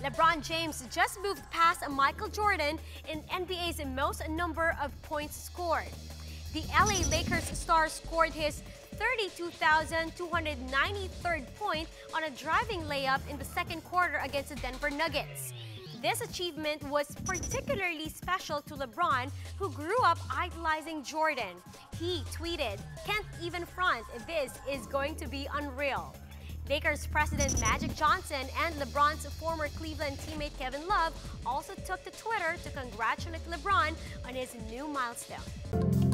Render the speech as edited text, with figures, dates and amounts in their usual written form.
Lebron James just moved past Michael Jordan in NBA's most number of points scored. The LA Lakers star scored his 32,293rd point on a driving layup in the second quarter against the Denver Nuggets. This achievement was particularly special to LeBron, who grew up idolizing Jordan. He tweeted, "Can't even front, this is going to be unreal." Lakers president Magic Johnson and LeBron's former Cleveland teammate Kevin Love also took to Twitter to congratulate LeBron on his new milestone.